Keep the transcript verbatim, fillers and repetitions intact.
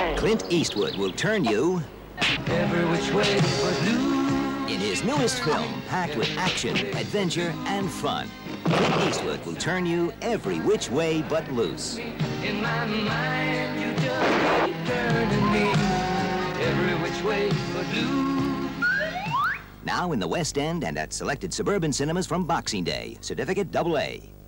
Clint Eastwood will turn you every which way but loose. In his newest film, packed with action, adventure, and fun. Clint Eastwood will turn you every which way but loose. In my mind, you just keep turning me every which way but loose. Now in the West End and at selected suburban cinemas from Boxing Day. Certificate double A.